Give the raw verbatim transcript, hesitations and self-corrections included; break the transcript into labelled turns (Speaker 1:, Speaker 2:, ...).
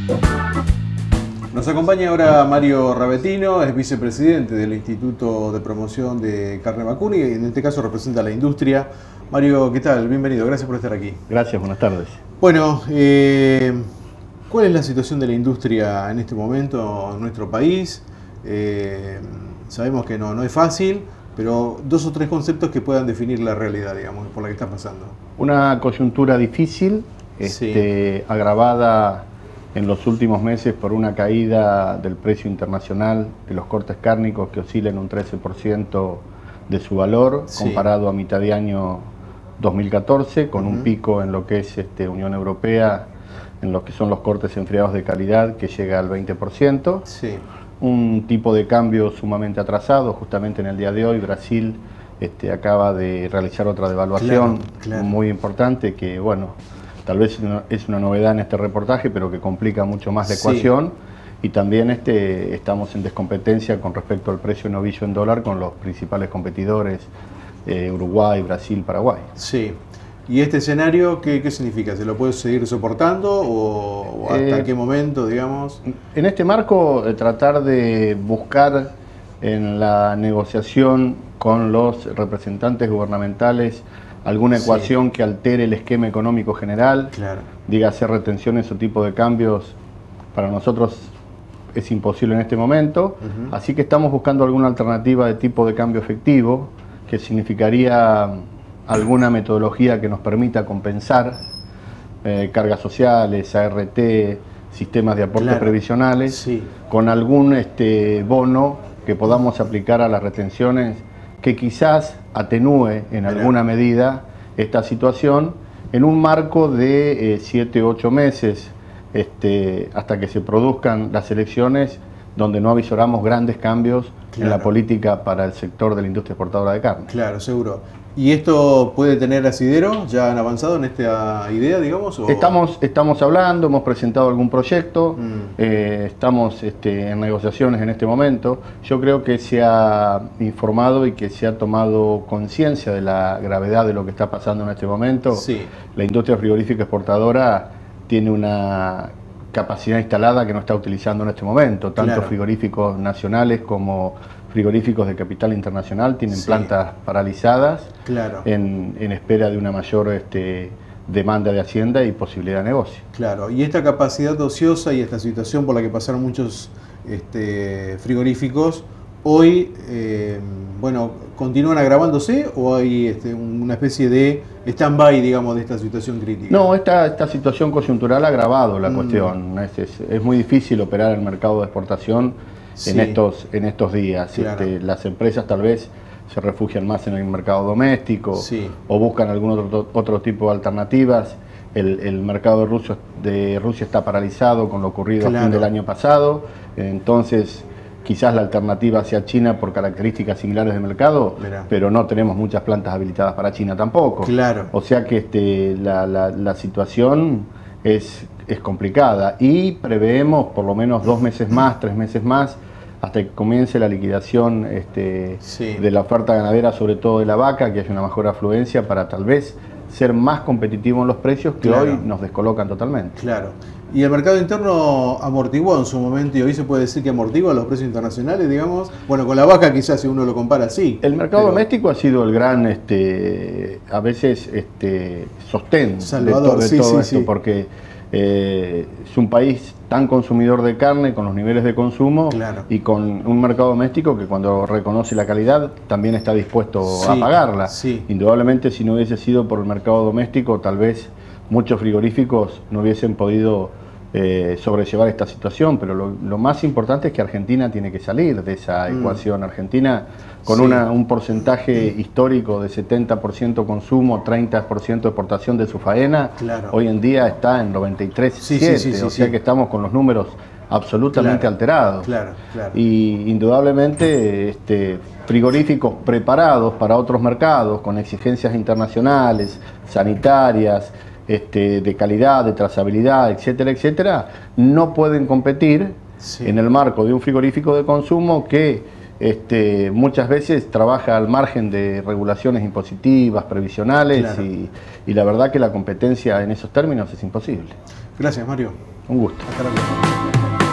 Speaker 1: Nos acompaña ahora Mario Ravetino, es vicepresidente del Instituto de Promoción de Carne Vacuna y en este caso representa a la industria. Mario, ¿qué tal? Bienvenido, gracias por estar aquí.
Speaker 2: Gracias, buenas tardes.
Speaker 1: Bueno, eh, ¿cuál es la situación de la industria en este momento en nuestro país? Eh, sabemos que no, no es fácil, pero dos o tres conceptos que puedan definir la realidad, digamos, por la que está pasando.
Speaker 2: Una coyuntura difícil, este, sí. agravada en los últimos meses por una caída del precio internacional de los cortes cárnicos que oscilan un trece por ciento de su valor, sí. comparado a mitad de año dos mil catorce, con uh-huh. un pico en lo que es este, Unión Europea, en lo que son los cortes enfriados de calidad, que llega al veinte por ciento.
Speaker 1: Sí.
Speaker 2: Un tipo de cambio sumamente atrasado, justamente en el día de hoy Brasil este, acaba de realizar otra devaluación claro, claro. muy importante que, bueno, tal vez es una novedad en este reportaje, pero que complica mucho más la ecuación. Sí. Y también este, estamos en descompetencia con respecto al precio novillo en dólar con los principales competidores, eh, Uruguay, Brasil, Paraguay.
Speaker 1: Sí. ¿Y este escenario qué, qué significa? ¿Se lo puede seguir soportando o, o hasta eh, qué momento, digamos?
Speaker 2: En este marco, eh, tratar de buscar en la negociación con los representantes gubernamentales alguna ecuación sí. que altere el esquema económico general,
Speaker 1: claro.
Speaker 2: diga hacer retenciones o tipo de cambios, para nosotros es imposible en este momento, uh-huh. así que estamos buscando alguna alternativa de tipo de cambio efectivo, que significaría alguna metodología que nos permita compensar eh, cargas sociales, A R T, sistemas de aportes claro. previsionales,
Speaker 1: sí.
Speaker 2: con algún este, bono que podamos aplicar a las retenciones que quizás atenúe en alguna medida esta situación en un marco de siete u ocho meses este, hasta que se produzcan las elecciones, donde no avisoramos grandes cambios claro. en la política para el sector de la industria exportadora de carne.
Speaker 1: Claro, seguro. ¿Y esto puede tener asidero? ¿Ya han avanzado en esta idea, digamos? ¿O?
Speaker 2: Estamos, estamos hablando, hemos presentado algún proyecto, mm. eh, estamos este, en negociaciones en este momento. Yo creo que se ha informado y que se ha tomado conciencia de la gravedad de lo que está pasando en este momento.
Speaker 1: Sí.
Speaker 2: La industria frigorífica exportadora tiene una capacidad instalada que no está utilizando en este momento, tanto
Speaker 1: claro.
Speaker 2: frigoríficos nacionales como frigoríficos de capital internacional tienen sí. plantas paralizadas
Speaker 1: claro.
Speaker 2: en, en espera de una mayor este, demanda de hacienda y posibilidad de negocio.
Speaker 1: Claro, y esta capacidad ociosa y esta situación por la que pasaron muchos este, frigoríficos, hoy, eh, bueno, ¿continúan agravándose o hay este, una especie de stand-by, digamos, de esta situación crítica?
Speaker 2: No, esta, esta situación coyuntural ha agravado la mm. cuestión. Es, es, es muy difícil operar el mercado de exportación sí. en, estos, en estos días.
Speaker 1: Claro.
Speaker 2: Este, las empresas tal vez se refugian más en el mercado doméstico
Speaker 1: sí.
Speaker 2: o buscan algún otro, otro tipo de alternativas. El, el mercado de Rusia, de Rusia está paralizado con lo ocurrido
Speaker 1: claro.
Speaker 2: a fin del año pasado, entonces quizás la alternativa sea China por características similares de mercado, Mirá. pero no tenemos muchas plantas habilitadas para China tampoco.
Speaker 1: Claro.
Speaker 2: O sea que este, la, la, la situación es, es complicada y preveemos por lo menos dos meses más, tres meses más, hasta que comience la liquidación este,
Speaker 1: sí.
Speaker 2: de la oferta ganadera, sobre todo de la vaca, que haya una mejor afluencia para tal vez ser más competitivo en los precios que
Speaker 1: claro.
Speaker 2: hoy nos descolocan totalmente.
Speaker 1: Claro. ¿Y el mercado interno amortiguó en su momento y hoy se puede decir que amortigua los precios internacionales, digamos? Bueno, con la vaca quizás si uno lo compara, sí.
Speaker 2: El mercado
Speaker 1: pero...
Speaker 2: doméstico ha sido el gran, este, a veces, este, sostén
Speaker 1: Salvador,
Speaker 2: de, to de
Speaker 1: sí,
Speaker 2: todo
Speaker 1: sí,
Speaker 2: esto,
Speaker 1: sí.
Speaker 2: porque eh, es un país tan consumidor de carne, con los niveles de consumo
Speaker 1: claro.
Speaker 2: y con un mercado doméstico que cuando reconoce la calidad también está dispuesto
Speaker 1: sí,
Speaker 2: a pagarla.
Speaker 1: Sí.
Speaker 2: Indudablemente, si no hubiese sido por el mercado doméstico, tal vez muchos frigoríficos no hubiesen podido Eh, sobrellevar esta situación, pero lo, lo más importante es que Argentina tiene que salir de esa mm. ecuación. Argentina, con
Speaker 1: sí.
Speaker 2: una, un porcentaje histórico de setenta por ciento consumo, treinta por ciento exportación de su faena,
Speaker 1: claro.
Speaker 2: hoy en día está en noventa y tres punto siete,
Speaker 1: sí, sí, sí, sí,
Speaker 2: o sea
Speaker 1: sí.
Speaker 2: que estamos con los números absolutamente
Speaker 1: claro.
Speaker 2: alterados.
Speaker 1: Claro, claro.
Speaker 2: Y indudablemente este, frigoríficos preparados para otros mercados, con exigencias internacionales, sanitarias, Este, de calidad, de trazabilidad, etcétera, etcétera, no pueden competir sí. en el marco de un frigorífico de consumo que este, muchas veces trabaja al margen de regulaciones impositivas, previsionales, claro. y, y la verdad que la competencia en esos términos es imposible.
Speaker 1: Gracias, Mario.
Speaker 2: Un gusto.
Speaker 1: Hasta la próxima.